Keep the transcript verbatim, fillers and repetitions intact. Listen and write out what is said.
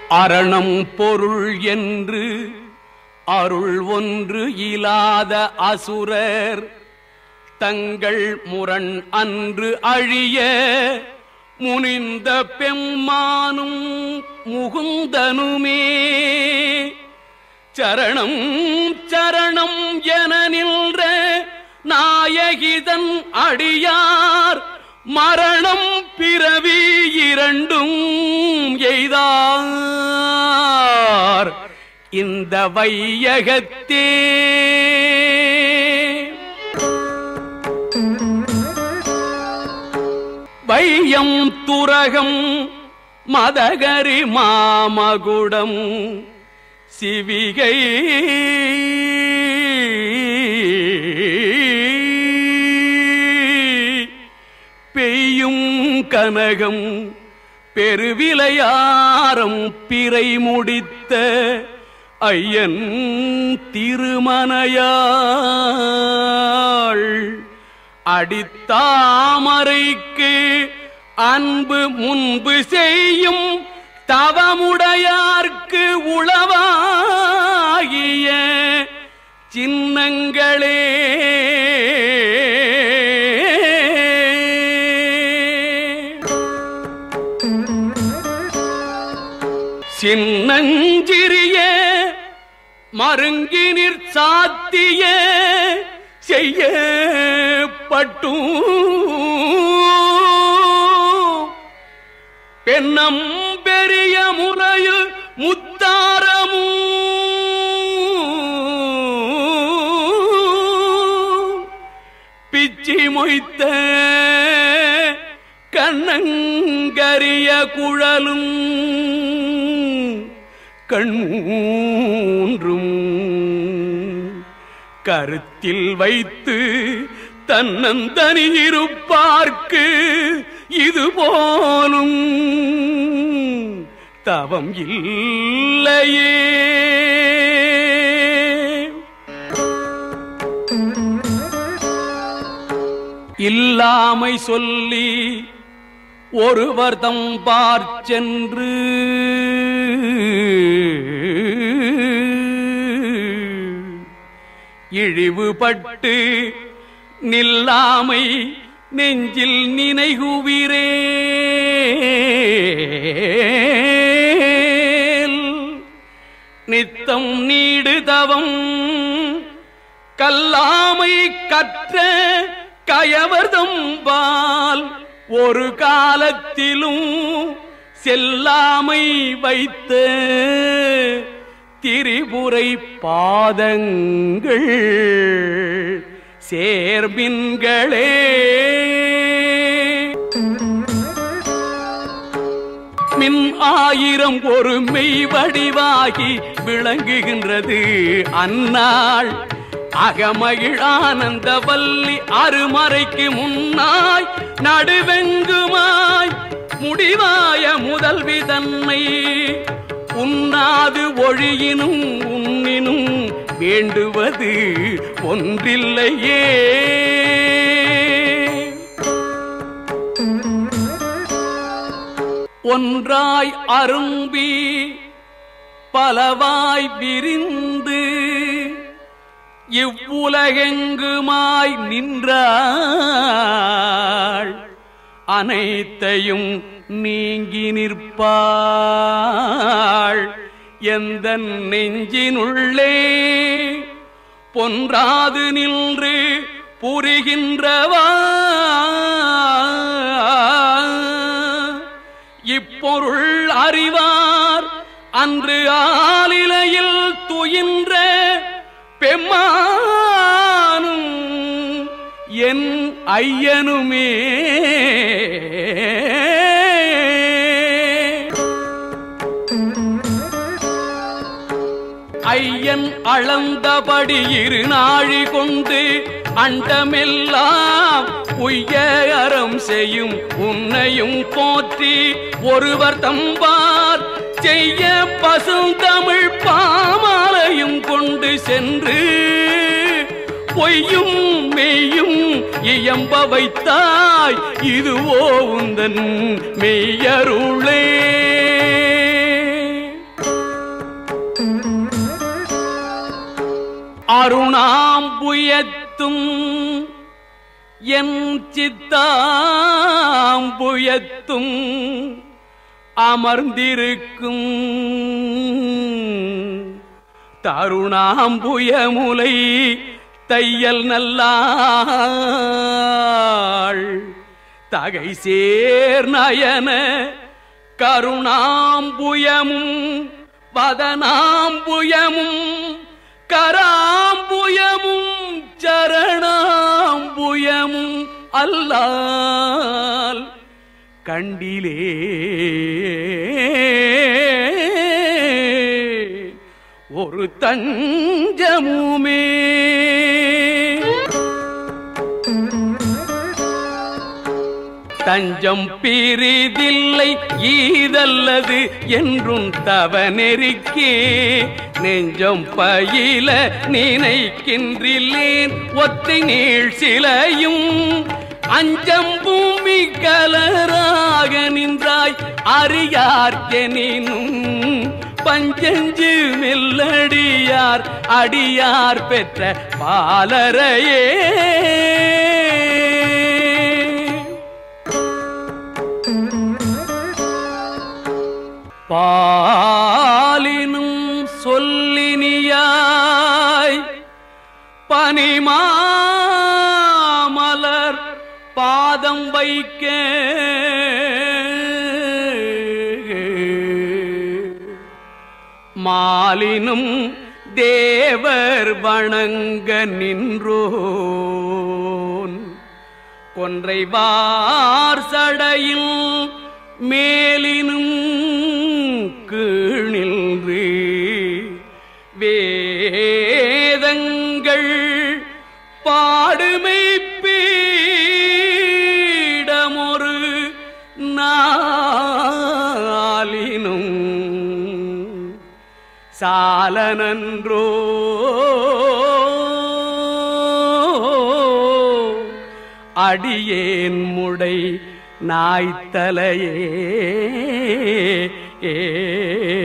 அரணம் பொருள் என்று அருள் ஒன்று இலாத அசுரர் தங்கள் முரண் அன்று அழிய முனிந்த பெம்மானும் முகுந்தனுமே சரணம் சரணம் என நின்ற நாயகிதன் அடியார் மரணம் பிறவி இரண்டும் எய்தார் இந்த வையகத்தே. வையம் துரகம் மதகரி மாமகுடம் சிவிகை பெய்யும் கனகம் பெருவிலையாரம் பிறை முடித்த ஐயன் திருமனையாள் அடித்தாமரைக்கு அன்பு முன்பு செய்யும் தவமுடையார்க்கு உளவாகிய சின்னங்களே. சின்னஞ்சிறிய மருங்கினிற் சாத்திய செய்ய பட்டும் பெண்ணம் பெரிய முறையு முத்தாரமும் பிச்சி மொய்த்த கண்ணங்கரிய குழலும் கண்மூன்றும் கருத்தில் வைத்து தன்னந்தனி இருப்பார்க்கு இது போலும் தவம் இல்லையே. இல்லாமை சொல்லி ஒருவர் தம் பார்ச்சென்று இழிவுபட்டு நில்லாமை நெஞ்சில் நினைகுவிரே. நித்தம் நீடு தவம் கல்லாமை கற்ற கயவர்தம்பால் ஒரு காலத்திலும் செல்லாமை வைத்த திரிபுரை பாதங்கள் சேர்மின்களே. மின் ஆயிரம் ஒரு மெய் வடிவாகி விளங்குகின்றது அந்நாள் அகமகிழ் ஆனந்த வல்லி அருமறைக்கு முன்னாய் நடுவெங்குமாய் முடிவாய முதல்வி தன்னை உண்ணாது ஒழியினும் உண்ணினும் வேண்டுவது ஒன்றில்லையே. ஒன்றாய் அரும்பி பலவாய் விரிந்து இவ்வுலகெங்குமாய் நின்றாள் அனைத்தையும் நீங்கி நிற்பாள் எந்த நெஞ்சினுள்ளே பொன்றாது நின்று புரிகின்றவா. இப்பொருள் அறிவார் அன்று ஆலிலையில் துயின்ற பெம்மானும் என் ஐயனுமே. ஐயன் அளந்தபடி இரு நாழி கொண்டு அண்டமெல்லாம் உய்ய அறம் செய்யும் உன்னையும் போற்றி ஒருவர் தம்பார் செய்ய பசுந்தமிழ் பாமாலையும் கொண்டு சென்று பொய்யும் மெய்யும் இயம்ப வைத்தாய் இதுவோ உந்தன் மெய்யருளே. கருணாம்புயத்தும் என் சித்தாம்புயத்தும் அமர்ந்திருக்கும் தருணாம்புயமுலை தையல் நல்லாள் தகை சேர் நயன கருணாம்புயமும் வதனாம்புயமும் கராம்புயமும் சரணாம்புயமும் அல்லால் கண்டிலே ஒரு தஞ்சமுமே. தஞ்சம் பிரிதில்லை ஈதல்லது என்றும் தவநெறிக்கே நெஞ்சம் பயில நினைக்கின்றில்லேன் ஒத்தை நீள் சிலையும் அஞ்சம் பூமி கலராக நின்றாய் அறியார்க்கெனினும் பஞ்சஞ்சு மெல்லடியார் அடியார் பெற்ற பாலரையே. பாலினும் சொல்லினியாய் பனிமாமலர் பாதம் வைக்க மாலினும் தேவர் வணங்க நின்றோன் கொன்றை வார் சடையில் மேலினும் கீழின்று வேதங்கள் பாடுமை பீடமொரு நாளினும் சாலனன்றோ அடியேன் முடை நாய்த்தலையே.